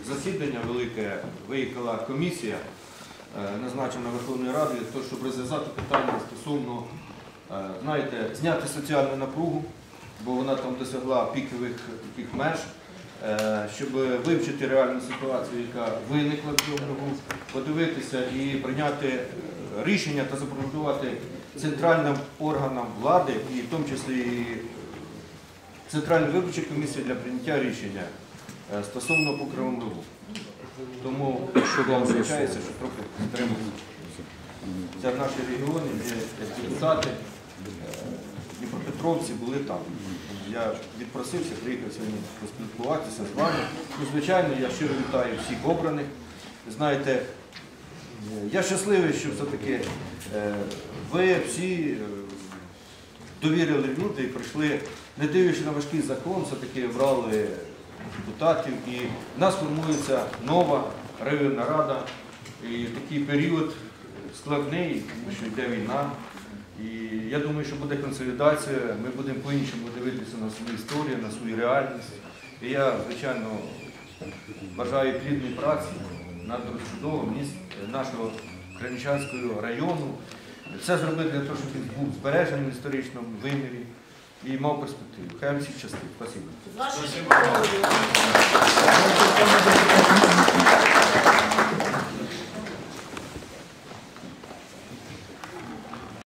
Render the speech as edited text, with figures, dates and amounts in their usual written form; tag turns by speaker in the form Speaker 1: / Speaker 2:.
Speaker 1: засідання велике, виїхала комісія, назначена Верховною Радою, для того, щоб розв'язати питання стосовно, знаєте, зняти соціальну напругу, бо вона там досягла пікових таких меж, щоб вивчити реальну ситуацію, яка виникла в цьому року, подивитися і прийняти рішення та запропонувати центральним органам влади, і в тому числі і Центральній виборчій комісії для прийняття рішення стосовно по Кривому Рогу. Тому вам визначається, що трохи підтримують. Це в нашій регіоні, де депутати, дніпропетровці були там. Я відпросився, приїхав сьогодні поспілкуватися з вами. Ну, звичайно, я щиро вітаю всіх обраних. Знаєте, я щасливий, що все-таки ви всі довірили люди і прийшли, не дивлячись на важкий закон, все-таки обрали депутатів. І в нас формується нова районна рада. І такий період складний, тому що йде війна. І я думаю, що буде консолідація, ми будемо по-іншому дивитися на свою історію, на свою реальність. І я, звичайно, бажаю плідної праці над розбудовою нашого Кременчуцького району. Це зробити для того, щоб він був збережений в історичному вимірі і мав перспективу. Хай вам всіх щастить. Спасибо.